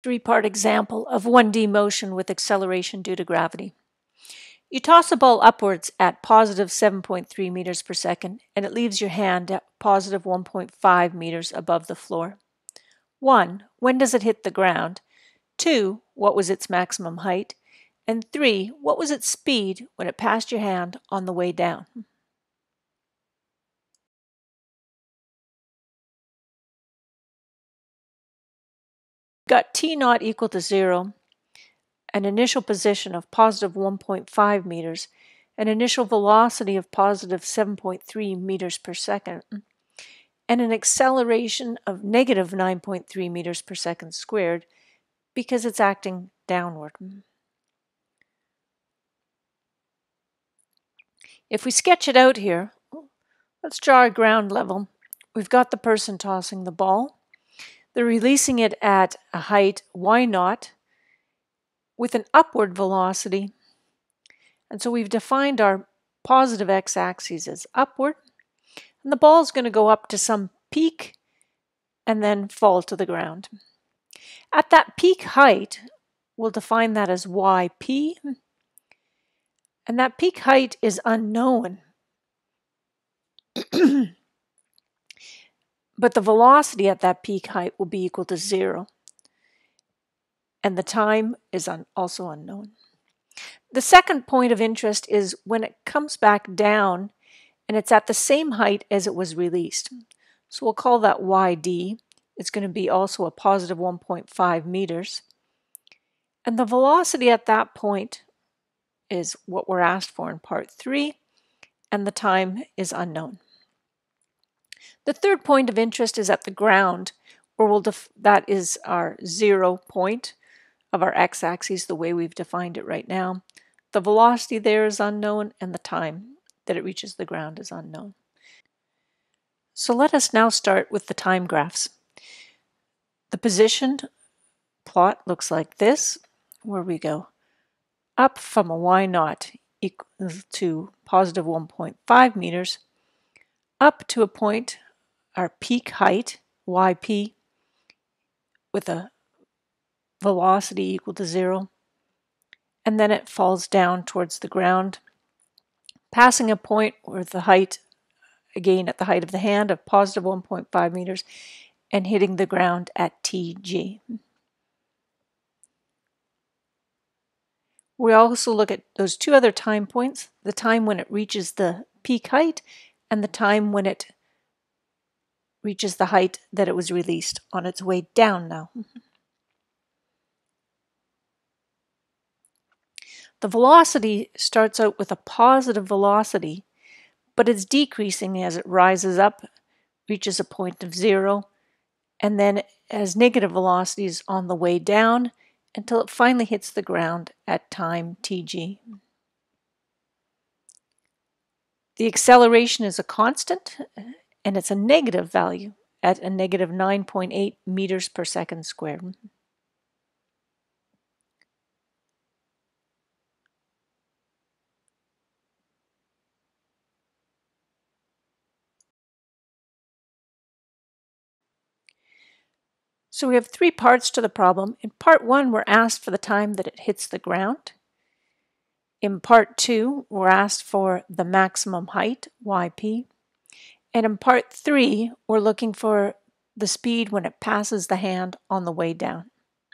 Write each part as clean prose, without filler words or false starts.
three-part example of 1D motion with acceleration due to gravity. You toss a ball upwards at positive 7.3 meters per second, and it leaves your hand at positive 1.5 meters above the floor. 1. When does it hit the ground? 2. What was its maximum height? And 3. What was its speed when it passed your hand on the way down? Got t naught equal to 0, an initial position of positive 1.5 meters, an initial velocity of positive 7.3 meters per second, and an acceleration of negative 9.3 meters per second squared because it's acting downward. If we sketch it out here, let's draw a ground level. We've got the person tossing the ball. They're releasing it at a height y naught with an upward velocity. And so we've defined our positive x-axis as upward. And the ball is going to go up to some peak and then fall to the ground. At that peak height, we'll define that as yp. And that peak height is unknown. But the velocity at that peak height will be equal to 0. And the time is also unknown. The second point of interest is when it comes back down and it's at the same height as it was released. So we'll call that yd. It's going to be also a positive 1.5 meters. And the velocity at that point is what we're asked for in part 3, and the time is unknown. The third point of interest is at the ground, where that is our 0 point of our x-axis, the way we've defined it right now. The velocity there is unknown, and the time that it reaches the ground is unknown. So let us now start with the time graphs. The positioned plot looks like this, where we go up from a y naught equal to positive 1.5 meters, up to a point, our peak height, yp, with a velocity equal to 0, and then it falls down towards the ground, passing a point with the height, again at the height of the hand, of positive 1.5 meters, and hitting the ground at tg. We also look at those two other time points, the time when it reaches the peak height and the time when it reaches the height that it was released on its way down now. The velocity starts out with a positive velocity, but it's decreasing as it rises up, reaches a point of 0, and then has negative velocities on the way down until it finally hits the ground at time tg. The acceleration is a constant, and it's a negative value at a negative 9.8 meters per second squared. So we have three parts to the problem. In part 1, we're asked for the time that it hits the ground. In part 2, we're asked for the maximum height, yp. And in part 3, we're looking for the speed when it passes the hand on the way down.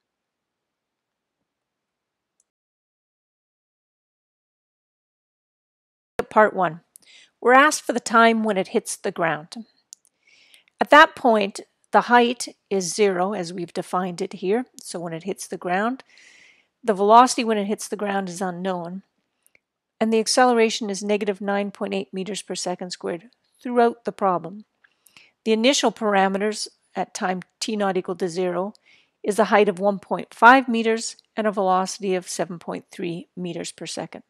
Part 1, we're asked for the time when it hits the ground. At that point, the height is 0 as we've defined it here, so when it hits the ground. The velocity when it hits the ground is unknown, and the acceleration is negative 9.8 meters per second squared throughout the problem. The initial parameters at time t naught equal to 0 is a height of 1.5 meters and a velocity of 7.3 meters per second.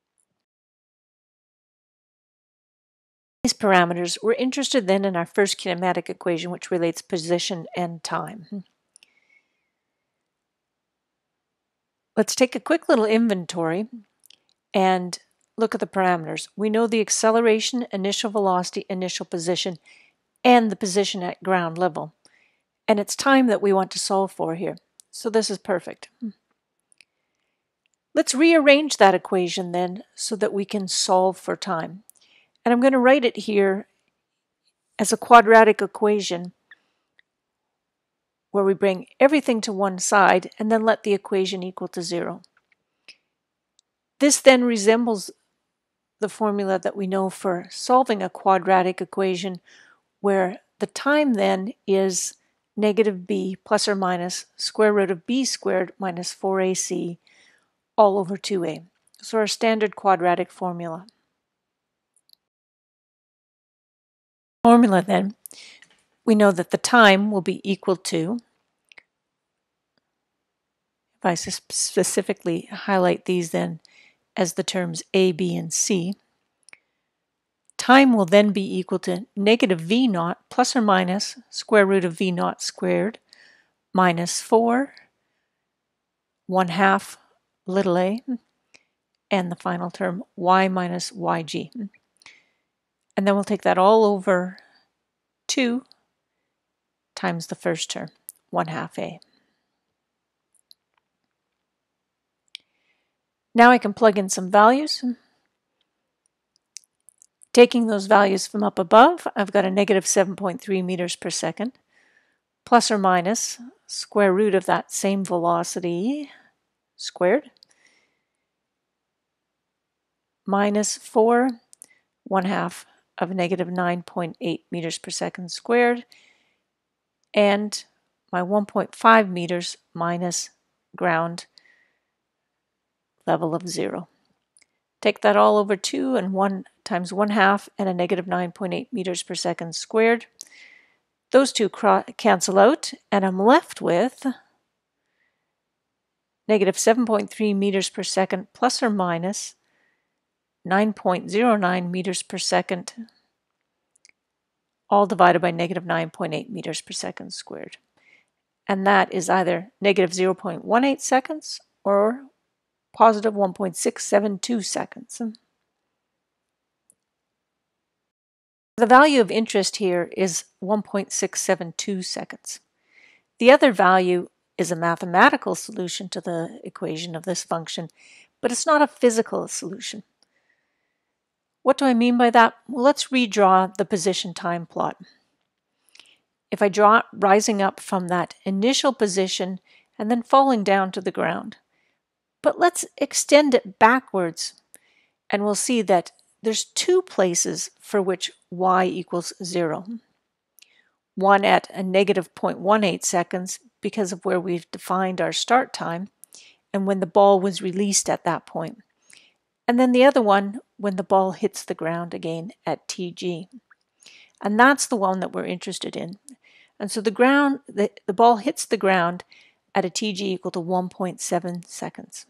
These parameters, we're interested then in our first kinematic equation, which relates position and time. Let's take a quick little inventory and look at the parameters. We know the acceleration, initial velocity, initial position, and the position at ground level. And it's time that we want to solve for here. So this is perfect. Let's rearrange that equation then so that we can solve for time. And I'm going to write it here as a quadratic equation where we bring everything to one side and then let the equation equal to 0. This then resembles the formula that we know for solving a quadratic equation, where the time then is negative b plus or minus square root of b squared minus 4ac all over 2a. So our standard quadratic formula. Formula then, we know that the time will be equal to, if I specifically highlight these then as the terms a, b, and c, time will then be equal to negative v naught plus or minus square root of v naught squared minus 4, 1/2 little a, and the final term y minus yg. And then we'll take that all over 2 times the first term, 1/2 a. Now I can plug in some values. Taking those values from up above, I've got a negative 7.3 meters per second, plus or minus square root of that same velocity squared, minus 4, 1/2 of negative 9.8 meters per second squared, and my 1.5 meters minus ground level of 0. Take that all over 2 and 1 times 1/2 and a negative 9.8 meters per second squared. Those two cancel out, and I'm left with negative 7.3 meters per second plus or minus 9.09 meters per second, all divided by negative 9.8 meters per second squared. And that is either negative 0.18 seconds or positive 1.672 seconds. The value of interest here is 1.672 seconds. The other value is a mathematical solution to the equation of this function, but it's not a physical solution. What do I mean by that? Well, let's redraw the position time plot. If I draw it rising up from that initial position and then falling down to the ground. But let's extend it backwards, and we'll see that there's 2 places for which y equals 0. One at a negative 0.18 seconds because of where we've defined our start time and when the ball was released at that point. And then the other one when the ball hits the ground again at tg. And that's the one that we're interested in. And so the ball hits the ground at a tg equal to 1.7 seconds.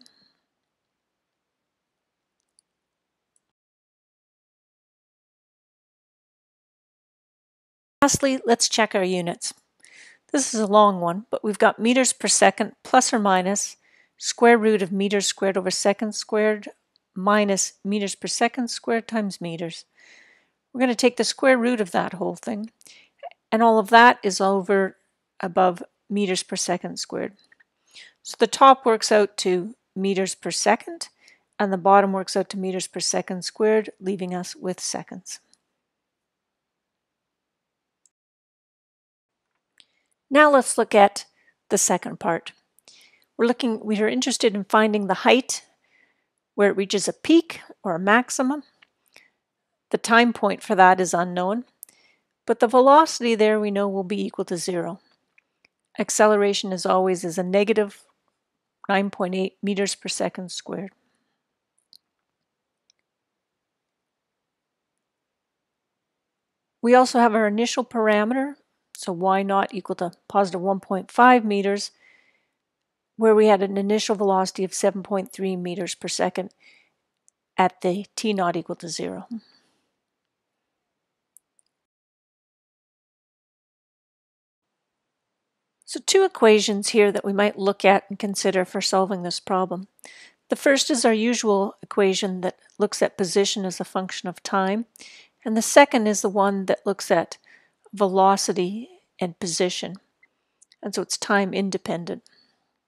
Lastly, let's check our units. This is a long one, but we've got meters per second plus or minus square root of meters squared over seconds squared minus meters per second squared times meters. We're going to take the square root of that whole thing, and all of that is over above meters per second squared. So the top works out to meters per second, and the bottom works out to meters per second squared, leaving us with seconds. Now let's look at the second part. We are interested in finding the height where it reaches a peak or a maximum. The time point for that is unknown, but the velocity there we know will be equal to 0. Acceleration, as always, is a negative 9.8 meters per second squared. We also have our initial parameter, so y naught equal to positive 1.5 meters, where we had an initial velocity of 7.3 meters per second at the t naught equal to 0. So 2 equations here that we might look at and consider for solving this problem. The first is our usual equation that looks at position as a function of time, and the second is the one that looks at velocity and position, and so it's time independent.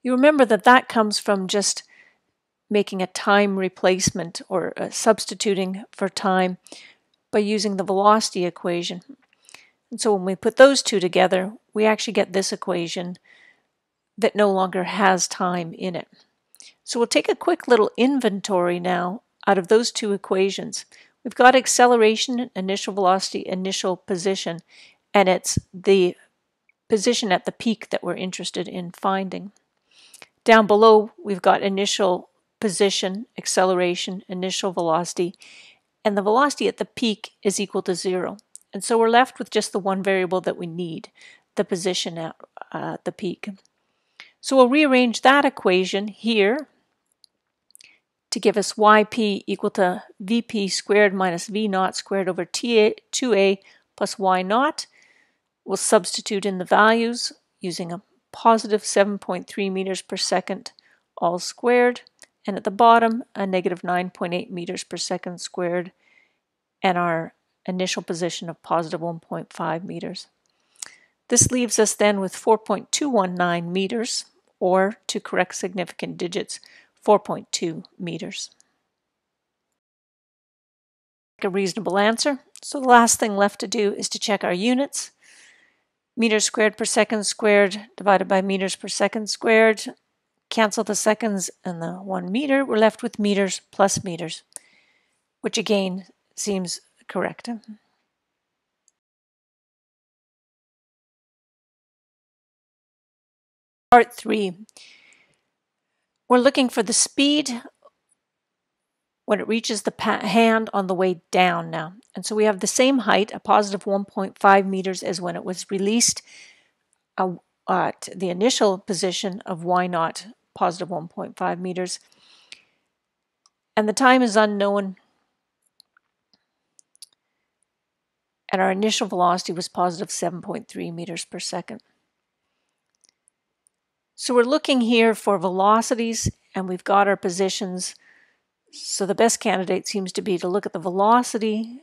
You remember that that comes from just making a time replacement or substituting for time by using the velocity equation. And so when we put those two together, we actually get this equation that no longer has time in it. So we'll take a quick little inventory now out of those two equations. We've got acceleration, initial velocity, initial position, and it's the position at the peak that we're interested in finding. Down below, we've got initial position, acceleration, initial velocity, and the velocity at the peak is equal to 0. And so we're left with just the one variable that we need, the position at the peak. So we'll rearrange that equation here to give us yp equal to vp squared minus v naught squared over 2a plus y naught. We'll substitute in the values using a positive 7.3 meters per second all squared, and at the bottom a negative 9.8 meters per second squared, and our initial position of positive 1.5 meters. This leaves us then with 4.219 meters, or to correct significant digits, 4.2 meters. A reasonable answer. So the last thing left to do is to check our units. Meters squared per second squared divided by meters per second squared. Cancel the seconds and the 1 meter. We're left with meters plus meters, which again seems correct. Part 3. We're looking for the speed when it reaches the hand on the way down now. And so we have the same height, a positive 1.5 meters, as when it was released at the initial position of y naught, positive 1.5 meters. And the time is unknown. And our initial velocity was positive 7.3 meters per second. So we're looking here for velocities, and we've got our positions. So the best candidate seems to be to look at the velocity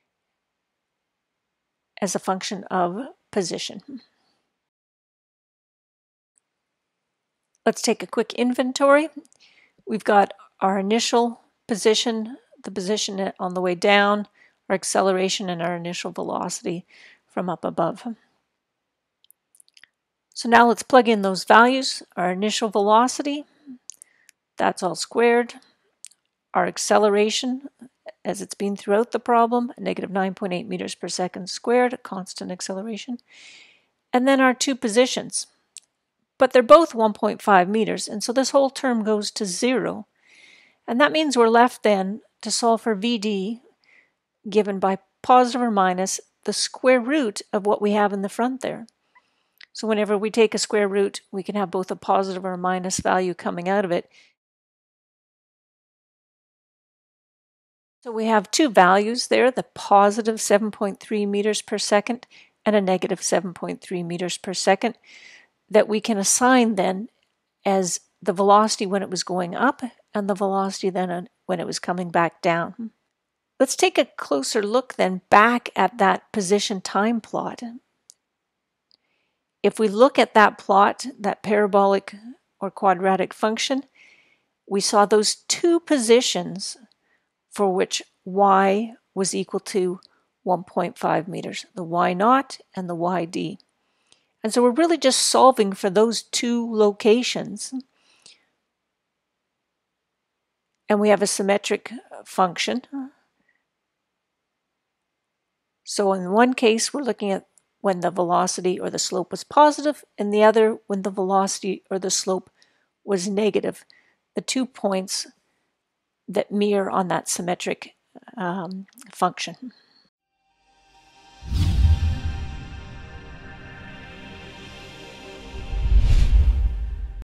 as a function of position. Let's take a quick inventory. We've got our initial position, the position on the way down, our acceleration, and our initial velocity from up above. So now let's plug in those values. Our initial velocity, that's all squared. Our acceleration, as it's been throughout the problem, negative 9.8 meters per second squared, a constant acceleration. And then our two positions. But they're both 1.5 meters, and so this whole term goes to 0. And that means we're left then to solve for VD, given by positive or minus the square root of what we have in the front there. So whenever we take a square root, we can have both a positive or a minus value coming out of it. So we have two values there, the positive 7.3 meters per second and a negative 7.3 meters per second, that we can assign then as the velocity when it was going up and the velocity then when it was coming back down. Let's take a closer look then back at that position time plot. If we look at that plot, that parabolic or quadratic function, we saw those two positions for which y was equal to 1.5 meters, the y naught and the yd. And so we're really just solving for those two locations. And we have a symmetric function. So in one case, we're looking at when the velocity or the slope was positive, and the other when the velocity or the slope was negative, the 2 points that mirror on that symmetric function.